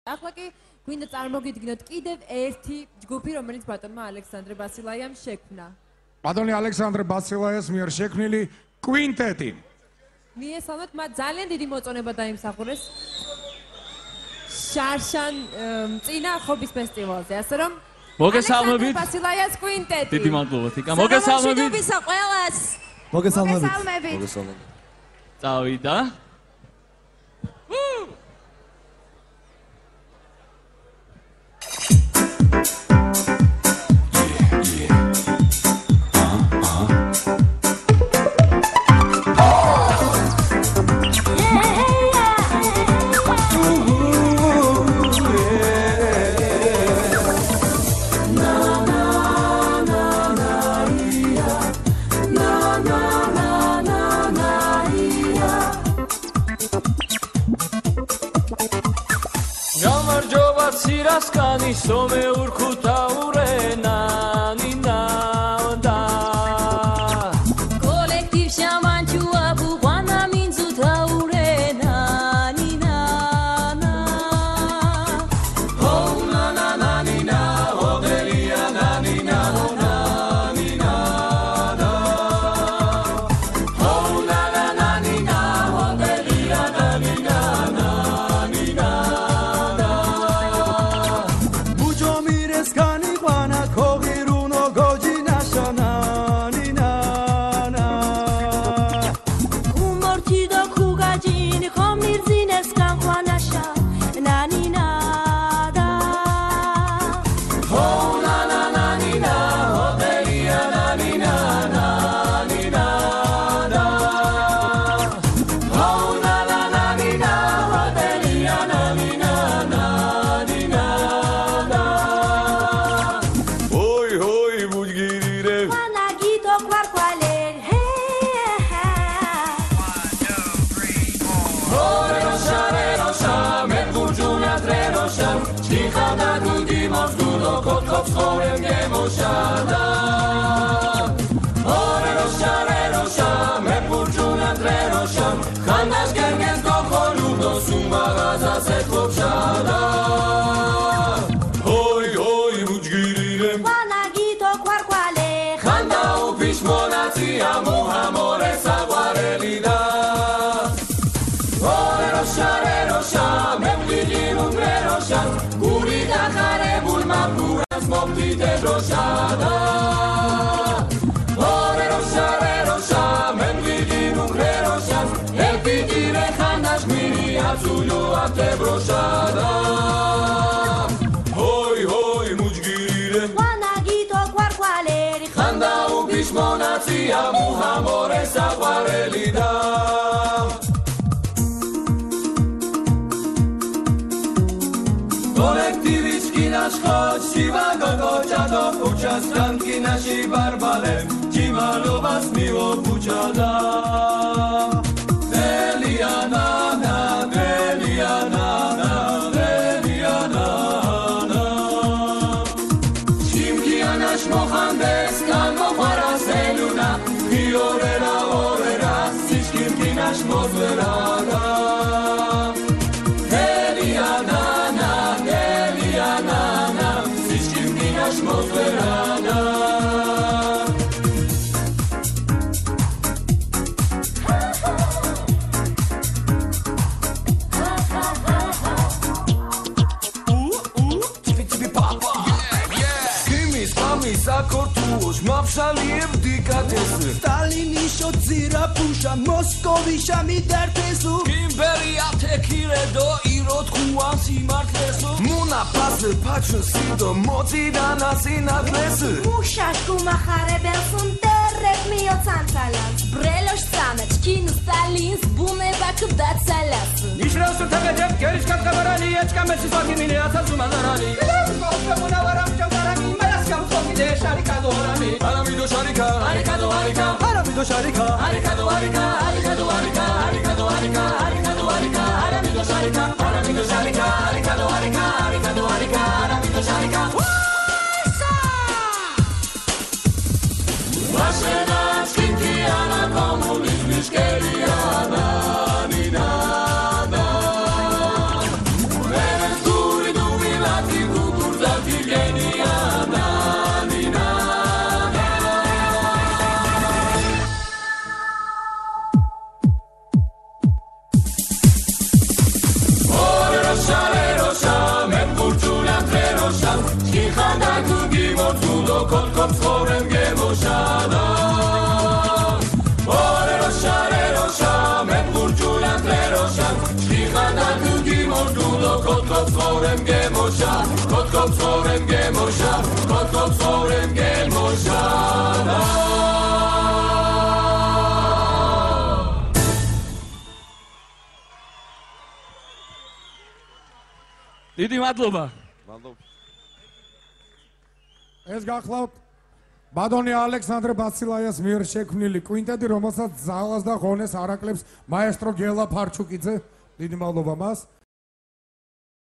ახლა კი გვინდა წარმოგიდგინოთ კიდევ ერთი ჯგუფი, რომელიც ბატონმა ალექსანდრე ბასილაიამ შექმნა. ბატონი ალექსანდრე ბასილაიას მიერ შექმნილი კვინტეტი. მიესალმეთ, მათ ძალიან დიდი მოწონება დაიმსახურეს შარშან წინა ხობის ფესტივალზე, ასე რომ მოგესალმებით ბასილაიას კვინტეტი. დიდი მადლობა თიკა. მოგესალმებით. მოგესალმებით ყველას. მოგესალმებით. წავიდა. Sirascani some urkuta urena nina da Collectiv shamanchu abu wana minzu ta urena nina na Oh na na na nina oh delia na nina na nina da Oh na na na nina oh delia na nina na nina Hoi hoi mujgirire Wanagito quarqualeri Khanda u bishmonatsi amu hamore saquarelida Kolektivitski nash khod shivago gochado Uchaskanki nashi barbalem Jimalovas mivo puchada Deliana Mavshaliyev dikates Stalini shodzira pusha Moskovisha midartesu Imperia tekire do irot khuan simartlesu Muna pasl pachun sido mozidana sinagles Mushashku makharebelsun terret miotsantalans Brelosh samet kinu stalins bumebak datsalas Nishrasu tagadeb gerishkat kabarali echka mesisaki mini atasumazarali Moskamuna varam chamkarami Malaskam sokide sharikado orami Aramido sharika Arikado arika Aramido sharika Arikado arika Arikado arika Arikado arika Arikado arika Aramido sharika Aramido sharika Arikado arika Arikado arika Aramido sharika Vashena skintiana komunizmi skeliana Ninada Venezuela კოთკო ცხოვრემ გემოშა კოთკო ცხოვრემ გემოშა კოთკო ცხოვრემ გემოშა დიდი მადლობა. ეს გახლავთ ბადონი ალექსანდრე ბასილაიას მიერ შექმნილი კვინტეტი, რომელსაც ძალას და ღონეს არაკლებს მაესტრო გელა ფარჩუკიძე. დიდი მადლობა მას.